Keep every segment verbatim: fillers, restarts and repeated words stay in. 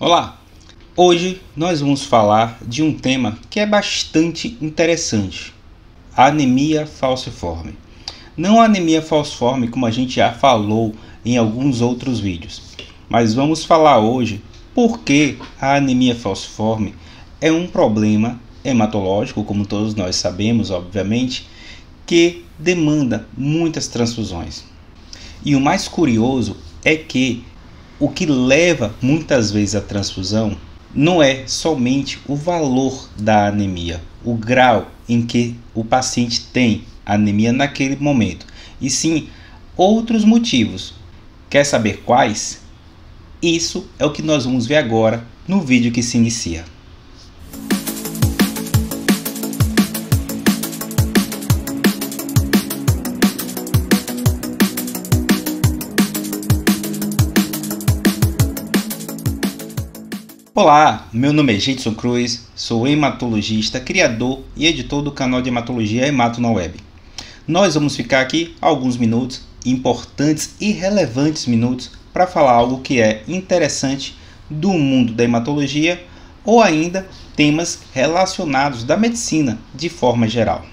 Olá! Hoje nós vamos falar de um tema que é bastante interessante: a anemia falciforme. Não a anemia falciforme como a gente já falou em alguns outros vídeos, mas vamos falar hoje por que a anemia falciforme é um problema hematológico, como todos nós sabemos, obviamente, que demanda muitas transfusões. E o mais curioso é que o que leva muitas vezes à transfusão não é somente o valor da anemia, o grau em que o paciente tem anemia naquele momento, e sim outros motivos. Quer saber quais? Isso é o que nós vamos ver agora no vídeo que se inicia. Olá, meu nome é Jeidson Cruz, sou hematologista, criador e editor do canal de hematologia Hemato na Web. Nós vamos ficar aqui alguns minutos, importantes e relevantes minutos, para falar algo que é interessante do mundo da hematologia ou ainda temas relacionados da medicina de forma geral.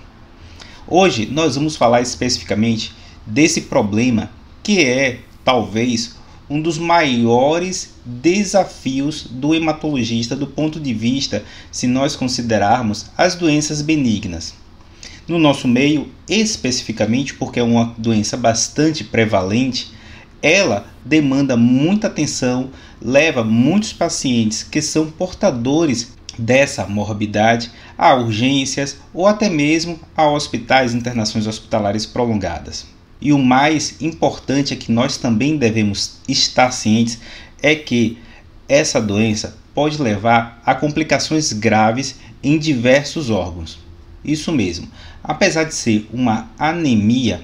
Hoje nós vamos falar especificamente desse problema que é talvez um dos maiores desafios do hematologista do ponto de vista se nós considerarmos as doenças benignas. No nosso meio, especificamente porque é uma doença bastante prevalente, ela demanda muita atenção, leva muitos pacientes que são portadores dessa morbidade a urgências ou até mesmo a hospitais, internações hospitalares prolongadas. E o mais importante é que nós também devemos estar cientes é que essa doença pode levar a complicações graves em diversos órgãos. Isso mesmo, apesar de ser uma anemia,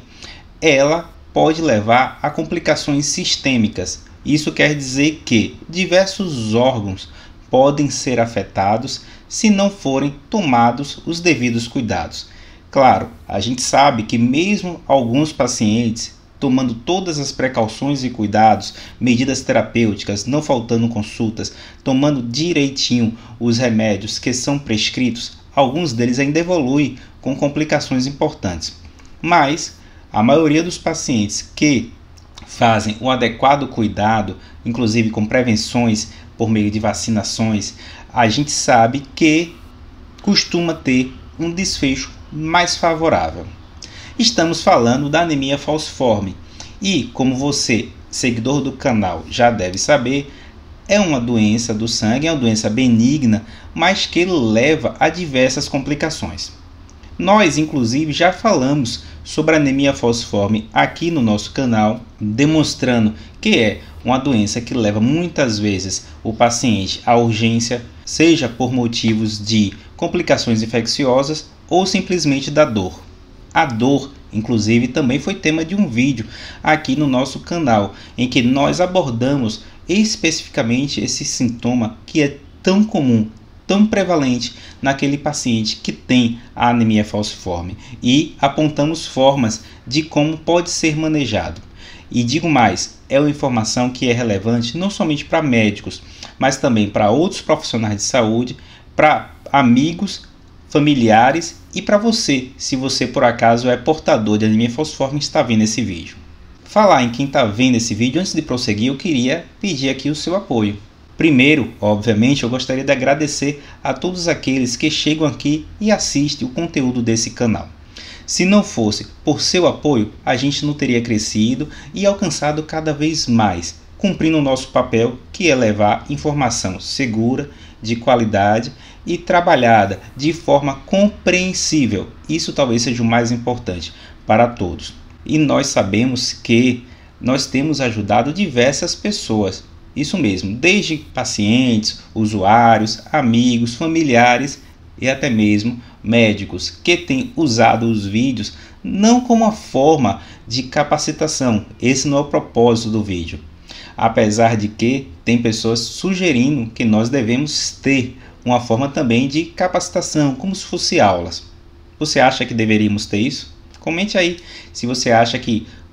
ela pode levar a complicações sistêmicas. Isso quer dizer que diversos órgãos podem ser afetados se não forem tomados os devidos cuidados. Claro, a gente sabe que mesmo alguns pacientes, tomando todas as precauções e cuidados, medidas terapêuticas, não faltando consultas, tomando direitinho os remédios que são prescritos, alguns deles ainda evoluem com complicações importantes. Mas a maioria dos pacientes que fazem o adequado cuidado, inclusive com prevenções por meio de vacinações, a gente sabe que costuma ter um desfecho mais favorável. Estamos falando da anemia falciforme e, como você, seguidor do canal, já deve saber, é uma doença do sangue, é uma doença benigna, mas que leva a diversas complicações. Nós, inclusive, já falamos sobre a anemia falciforme aqui no nosso canal, demonstrando que é uma doença que leva muitas vezes o paciente à urgência, seja por motivos de complicações infecciosas ou simplesmente da dor. A dor, inclusive, também foi tema de um vídeo aqui no nosso canal, em que nós abordamos especificamente esse sintoma que é tão comum, tão prevalente naquele paciente que tem a anemia falciforme, e apontamos formas de como pode ser manejado. E digo mais, é uma informação que é relevante não somente para médicos, mas também para outros profissionais de saúde, para amigos, familiares e para você, se você por acaso é portador de anemia falciforme e está vendo esse vídeo. Falar em quem está vendo esse vídeo, antes de prosseguir, eu queria pedir aqui o seu apoio. Primeiro, obviamente, eu gostaria de agradecer a todos aqueles que chegam aqui e assistem o conteúdo desse canal. Se não fosse por seu apoio, a gente não teria crescido e alcançado cada vez mais, cumprindo o nosso papel, que é levar informação segura, de qualidade e trabalhada de forma compreensível. Isso talvez seja o mais importante para todos. E nós sabemos que nós temos ajudado diversas pessoas. Isso mesmo, desde pacientes, usuários, amigos, familiares e até mesmo médicos que têm usado os vídeos não como uma forma de capacitação. Esse não é o propósito do vídeo. Apesar de que tem pessoas sugerindo que nós devemos ter uma forma também de capacitação, como se fosse aulas. Você acha que deveríamos ter isso? Comente aí se você acha que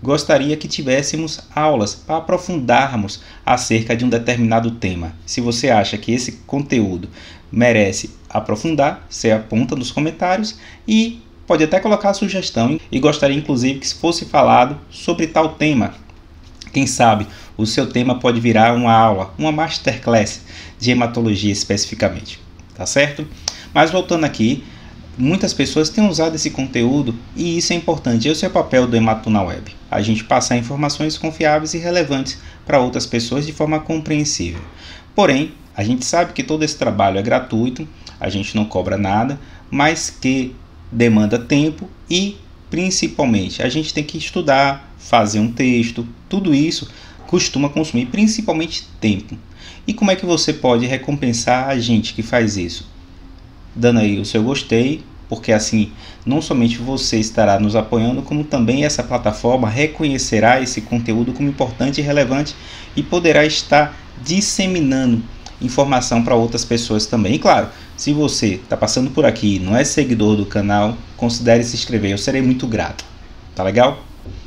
gostaria que tivéssemos aulas para aprofundarmos acerca de um determinado tema. Se você acha que esse conteúdo merece aprofundar, você aponta nos comentários e pode até colocar a sugestão, e gostaria inclusive que fosse falado sobre tal tema. Quem sabe o seu tema pode virar uma aula, uma masterclass de hematologia especificamente, tá certo? Mas voltando aqui, muitas pessoas têm usado esse conteúdo e isso é importante. Esse é o papel do Hemato na Web, a gente passar informações confiáveis e relevantes para outras pessoas de forma compreensível. Porém, a gente sabe que todo esse trabalho é gratuito, a gente não cobra nada, mas que demanda tempo e, principalmente, a gente tem que estudar, fazer um texto, tudo isso costuma consumir principalmente tempo. E como é que você pode recompensar a gente que faz isso? Dando aí o seu gostei, porque assim não somente você estará nos apoiando, como também essa plataforma reconhecerá esse conteúdo como importante e relevante e poderá estar disseminando informação para outras pessoas também. E claro, se você está passando por aqui e não é seguidor do canal, considere se inscrever, eu serei muito grato. Tá legal?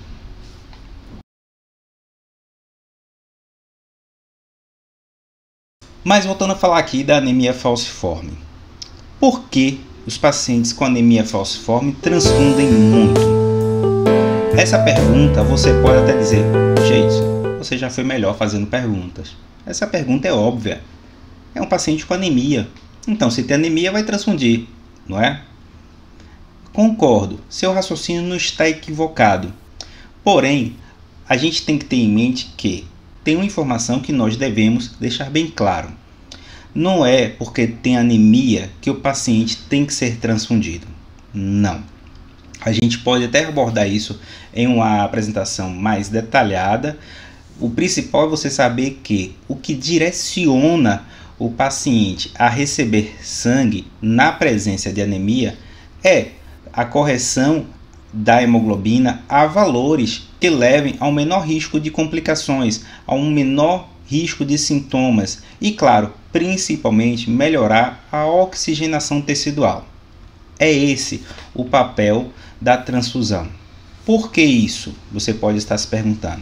Mas voltando a falar aqui da anemia falciforme. Por que os pacientes com anemia falciforme transfundem muito? Essa pergunta você pode até dizer, gente, você já foi melhor fazendo perguntas. Essa pergunta é óbvia. É um paciente com anemia. Então, se tem anemia, vai transfundir, não é? Concordo, seu raciocínio não está equivocado. Porém, a gente tem que ter em mente que tem uma informação que nós devemos deixar bem claro. Não é porque tem anemia que o paciente tem que ser transfundido. Não. A gente pode até abordar isso em uma apresentação mais detalhada. O principal é você saber que o que direciona o paciente a receber sangue na presença de anemia é a correção da hemoglobina a valores que levem ao menor risco de complicações, a um menor risco de sintomas e, claro, principalmente melhorar a oxigenação tecidual. É esse o papel da transfusão. Por que isso? Você pode estar se perguntando.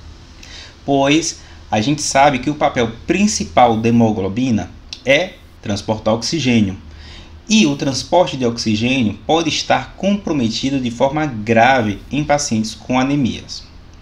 Pois a gente sabe que o papel principal da hemoglobina é transportar oxigênio. E o transporte de oxigênio pode estar comprometido de forma grave em pacientes com anemias.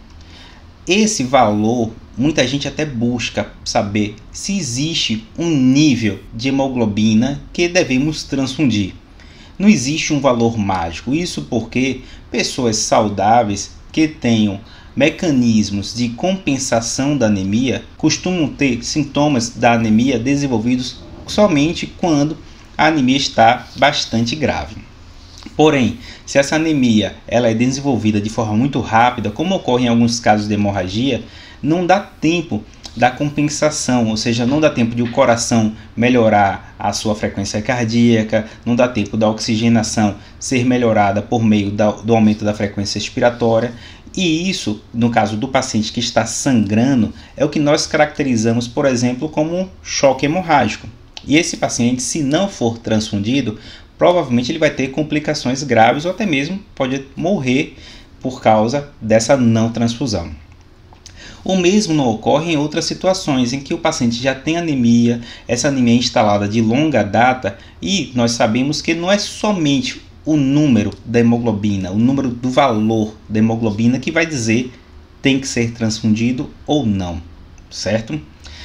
Esse valor, muita gente até busca saber se existe um nível de hemoglobina que devemos transfundir. Não existe um valor mágico, isso porque pessoas saudáveis que tenham mecanismos de compensação da anemia costumam ter sintomas da anemia desenvolvidos somente quando a anemia está bastante grave. Porém, se essa anemia ela é desenvolvida de forma muito rápida, como ocorre em alguns casos de hemorragia, não dá tempo da compensação, ou seja, não dá tempo de o coração melhorar a sua frequência cardíaca, não dá tempo da oxigenação ser melhorada por meio da, do aumento da frequência respiratória. E isso, no caso do paciente que está sangrando, é o que nós caracterizamos, por exemplo, como um choque hemorrágico. E esse paciente, se não for transfundido, provavelmente ele vai ter complicações graves ou até mesmo pode morrer por causa dessa não transfusão. O mesmo não ocorre em outras situações em que o paciente já tem anemia, essa anemia é instalada de longa data e nós sabemos que não é somente o número da hemoglobina, o número do valor da hemoglobina que vai dizer tem que ser transfundido ou não, certo?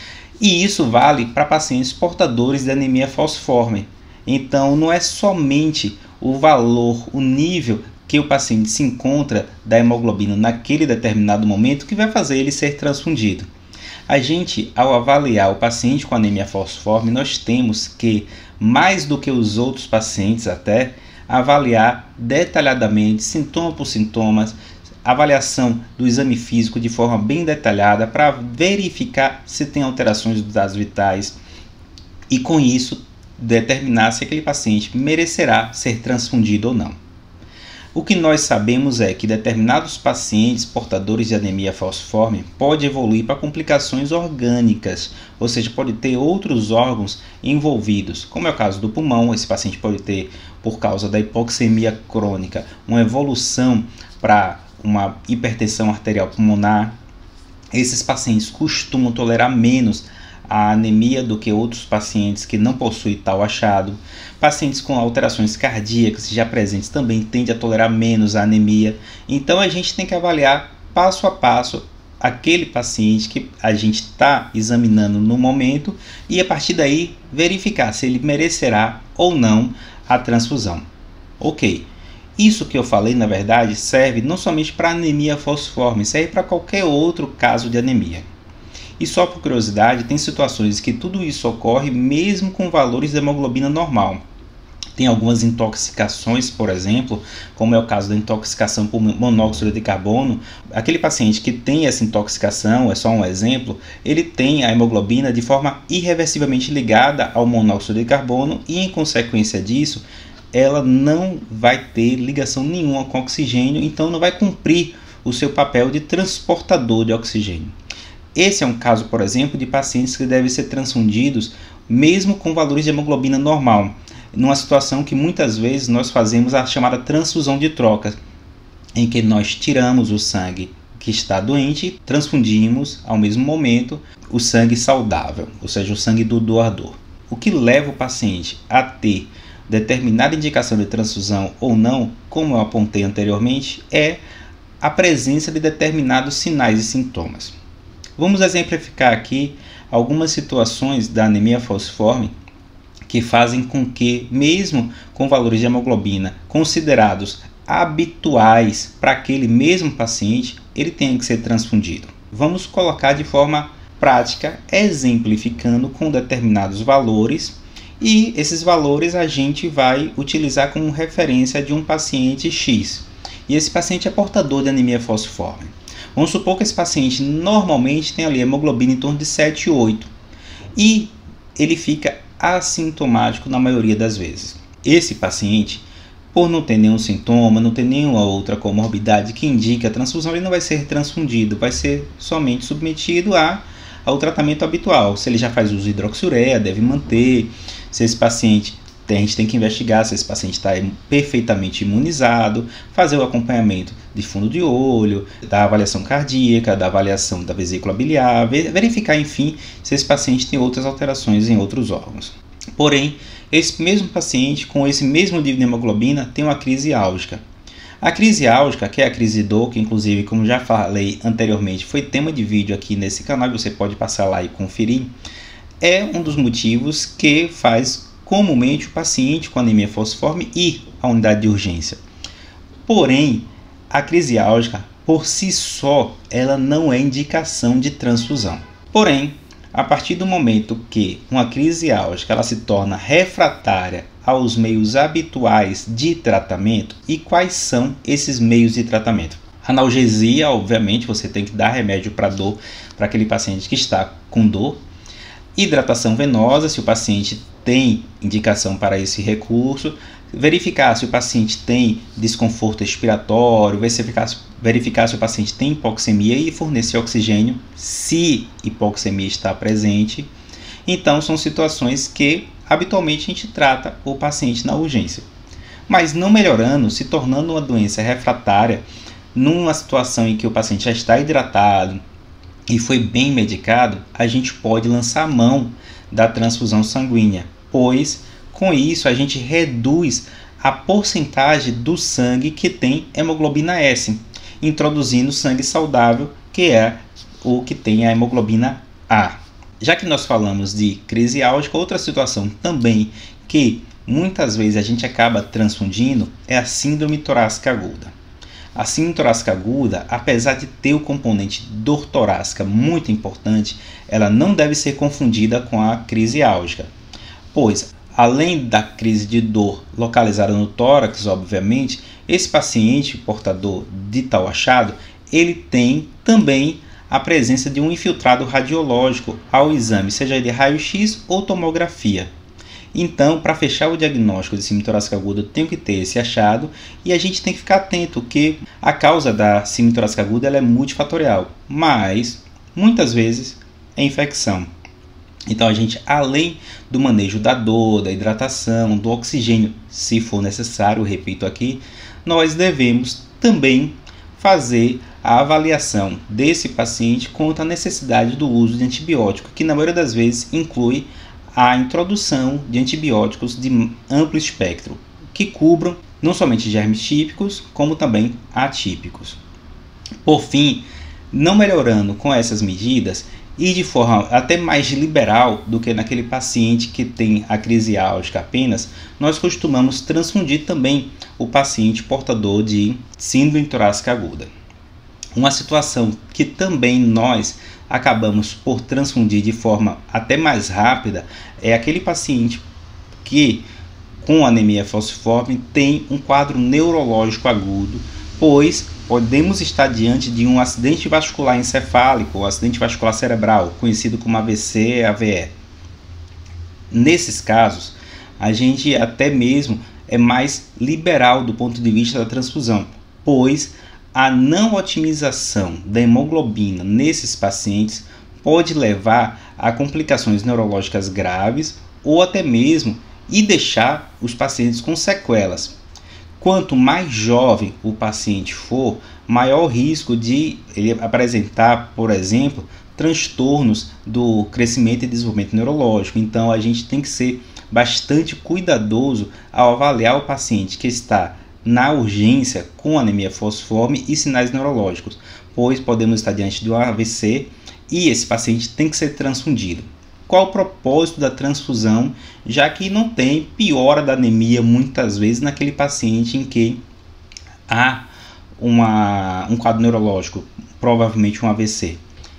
E isso vale para pacientes portadores de anemia falciforme. Então não é somente o valor, o nível que o paciente se encontra da hemoglobina naquele determinado momento que vai fazer ele ser transfundido. A gente, ao avaliar o paciente com anemia falciforme, nós temos que, mais do que os outros pacientes até, avaliar detalhadamente, sintoma por sintomas, avaliação do exame físico de forma bem detalhada para verificar se tem alterações dos dados vitais e com isso determinar se aquele paciente merecerá ser transfundido ou não. O que nós sabemos é que determinados pacientes portadores de anemia falciforme pode evoluir para complicações orgânicas, ou seja, pode ter outros órgãos envolvidos, como é o caso do pulmão. Esse paciente pode ter, por causa da hipoxemia crônica, uma evolução para uma hipertensão arterial pulmonar. Esses pacientes costumam tolerar menos a anemia do que outros pacientes que não possuem tal achado. Pacientes com alterações cardíacas já presentes também tendem a tolerar menos a anemia. Então a gente tem que avaliar passo a passo aquele paciente que a gente está examinando no momento e a partir daí verificar se ele merecerá ou não a transfusão. Ok, isso que eu falei na verdade serve não somente para anemia falciforme, serve para qualquer outro caso de anemia. E só por curiosidade, tem situações que tudo isso ocorre mesmo com valores de hemoglobina normal. Tem algumas intoxicações, por exemplo, como é o caso da intoxicação por monóxido de carbono. Aquele paciente que tem essa intoxicação, é só um exemplo, ele tem a hemoglobina de forma irreversivelmente ligada ao monóxido de carbono e, em consequência disso, ela não vai ter ligação nenhuma com oxigênio, então não vai cumprir o seu papel de transportador de oxigênio. Esse é um caso, por exemplo, de pacientes que devem ser transfundidos mesmo com valores de hemoglobina normal, numa situação que muitas vezes nós fazemos a chamada transfusão de troca, em que nós tiramos o sangue que está doente e transfundimos ao mesmo momento o sangue saudável, ou seja, o sangue do doador. O que leva o paciente a ter determinada indicação de transfusão ou não, como eu apontei anteriormente, é a presença de determinados sinais e sintomas. Vamos exemplificar aqui algumas situações da anemia falciforme que fazem com que, mesmo com valores de hemoglobina considerados habituais para aquele mesmo paciente, ele tenha que ser transfundido. Vamos colocar de forma prática, exemplificando com determinados valores, e esses valores a gente vai utilizar como referência de um paciente X. E esse paciente é portador de anemia falciforme. Vamos supor que esse paciente normalmente tem ali hemoglobina em torno de sete, oito e ele fica assintomático na maioria das vezes. Esse paciente, por não ter nenhum sintoma, não ter nenhuma outra comorbidade que indique a transfusão, ele não vai ser transfundido, vai ser somente submetido a, ao tratamento habitual. Se ele já faz uso de hidroxiureia, deve manter. Se esse paciente, a gente tem que investigar se esse paciente está perfeitamente imunizado, fazer o acompanhamento de fundo de olho, da avaliação cardíaca, da avaliação da vesícula biliar, verificar, enfim, se esse paciente tem outras alterações em outros órgãos. Porém, esse mesmo paciente, com esse mesmo nível de hemoglobina, tem uma crise álgica. A crise álgica, que é a crise de dor, que inclusive, como já falei anteriormente, foi tema de vídeo aqui nesse canal, você pode passar lá e conferir, é um dos motivos que faz comumente o paciente com anemia falciforme ir à unidade de urgência. Porém, a crise álgica, por si só, ela não é indicação de transfusão. Porém, a partir do momento que uma crise álgica ela se torna refratária aos meios habituais de tratamento, e quais são esses meios de tratamento? Analgesia, obviamente, você tem que dar remédio para dor para aquele paciente que está com dor. Hidratação venosa, se o paciente tem indicação para esse recurso. Verificar se o paciente tem desconforto respiratório, verificar, verificar se o paciente tem hipoxemia e fornecer oxigênio, se hipoxemia está presente. Então, são situações que habitualmente a gente trata o paciente na urgência. Mas não melhorando, se tornando uma doença refratária, numa situação em que o paciente já está hidratado e foi bem medicado, a gente pode lançar mão da transfusão sanguínea, pois com isso a gente reduz a porcentagem do sangue que tem hemoglobina S, introduzindo sangue saudável, que é o que tem a hemoglobina A. Já que nós falamos de crise álgica, outra situação também que muitas vezes a gente acaba transfundindo é a síndrome torácica aguda. A síndrome torácica aguda, apesar de ter o componente dor torácica muito importante, ela não deve ser confundida com a crise álgica, pois além da crise de dor localizada no tórax, obviamente, esse paciente portador de tal achado, ele tem também a presença de um infiltrado radiológico ao exame, seja de raio-x ou tomografia. Então, para fechar o diagnóstico de síndrome torácica aguda, eu tenho que ter esse achado e a gente tem que ficar atento que a causa da síndrome torácica aguda ela é multifatorial, mas muitas vezes é infecção. Então a gente, além do manejo da dor, da hidratação, do oxigênio, se for necessário, repito aqui, nós devemos também fazer a avaliação desse paciente quanto à necessidade do uso de antibiótico, que na maioria das vezes inclui a introdução de antibióticos de amplo espectro, que cubram não somente germes típicos, como também atípicos. Por fim, não melhorando com essas medidas e de forma até mais liberal do que naquele paciente que tem a crise álgica apenas, nós costumamos transfundir também o paciente portador de síndrome torácica aguda. Uma situação que também nós acabamos por transfundir de forma até mais rápida é aquele paciente que com anemia falciforme tem um quadro neurológico agudo, pois podemos estar diante de um acidente vascular encefálico ou acidente vascular cerebral, conhecido como A V C, A V E. Nesses casos, a gente até mesmo é mais liberal do ponto de vista da transfusão, pois a não otimização da hemoglobina nesses pacientes pode levar a complicações neurológicas graves ou até mesmo e deixar os pacientes com sequelas. Quanto mais jovem o paciente for, maior o risco de ele apresentar, por exemplo, transtornos do crescimento e desenvolvimento neurológico. Então a gente tem que ser bastante cuidadoso ao avaliar o paciente que está na urgência com anemia falciforme e sinais neurológicos, pois podemos estar diante de um A V C e esse paciente tem que ser transfundido. Qual o propósito da transfusão, já que não tem piora da anemia muitas vezes naquele paciente em que há uma, um quadro neurológico, provavelmente um A V C?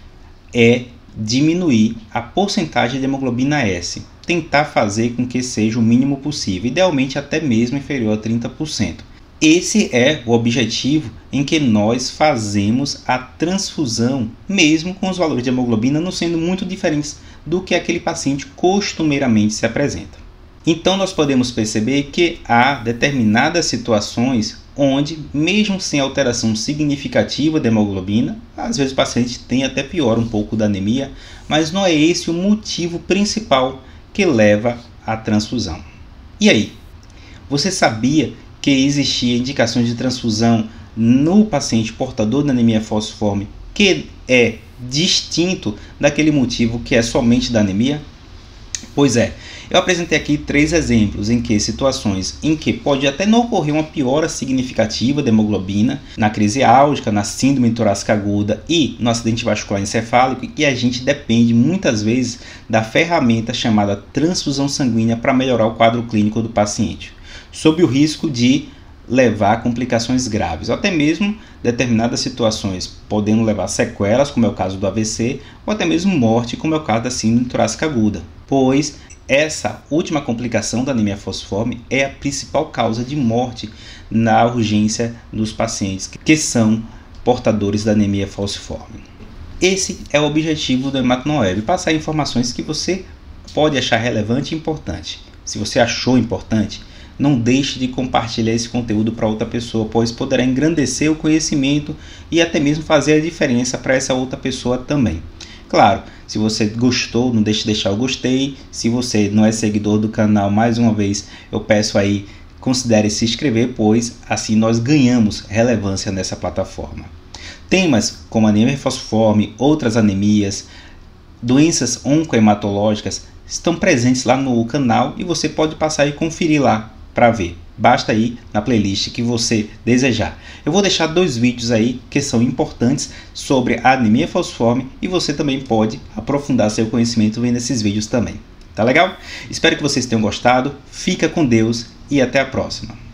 É diminuir a porcentagem de hemoglobina S, tentar fazer com que seja o mínimo possível, idealmente até mesmo inferior a trinta por cento. Esse é o objetivo em que nós fazemos a transfusão, mesmo com os valores de hemoglobina não sendo muito diferentes do que aquele paciente costumeiramente se apresenta. Então nós podemos perceber que há determinadas situações onde, mesmo sem alteração significativa da hemoglobina, às vezes o paciente tem até pior um pouco da anemia, mas não é esse o motivo principal que leva à transfusão. E aí, você sabia que existia indicações de transfusão no paciente portador da anemia falciforme que é distinto daquele motivo que é somente da anemia? Pois é, eu apresentei aqui três exemplos em que situações em que pode até não ocorrer uma piora significativa da hemoglobina na crise álgica, na síndrome torácica aguda e no acidente vascular encefálico, e a gente depende muitas vezes da ferramenta chamada transfusão sanguínea para melhorar o quadro clínico do paciente, sob o risco de levar a complicações graves, ou até mesmo determinadas situações podendo levar sequelas, como é o caso do A V C, ou até mesmo morte, como é o caso da síndrome torácica aguda, pois essa última complicação da anemia falciforme é a principal causa de morte na urgência dos pacientes que são portadores da anemia falciforme. Esse é o objetivo do Hemato-Web, passar informações que você pode achar relevante e importante. Se você achou importante, não deixe de compartilhar esse conteúdo para outra pessoa, pois poderá engrandecer o conhecimento e até mesmo fazer a diferença para essa outra pessoa também. Claro, se você gostou, não deixe de deixar o gostei. Se você não é seguidor do canal, mais uma vez eu peço aí, considere se inscrever, pois assim nós ganhamos relevância nessa plataforma. Temas como anemia falciforme, outras anemias, doenças oncohematológicas estão presentes lá no canal e você pode passar e conferir lá para ver. Basta ir na playlist que você desejar. Eu vou deixar dois vídeos aí que são importantes sobre a anemia falciforme e você também pode aprofundar seu conhecimento vendo esses vídeos também. Tá legal? Espero que vocês tenham gostado. Fica com Deus e até a próxima.